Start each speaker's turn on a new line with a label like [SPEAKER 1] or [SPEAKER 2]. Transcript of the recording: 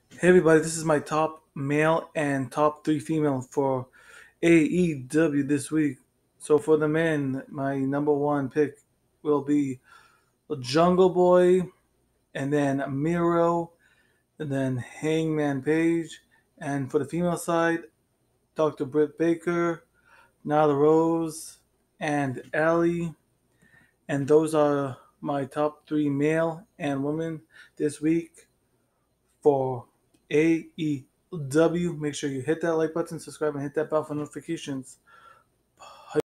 [SPEAKER 1] Hey everybody, this is my top male and top three female for AEW this week. So for the men, my number one pick will be the Jungle Boy, and then Miro, and then Hangman Page. And for the female side, Dr. Britt Baker, Nyla Rose, and Allie. And those are my top three male and women this week for AEW. Make sure you hit that like button, subscribe, and hit that bell for notifications.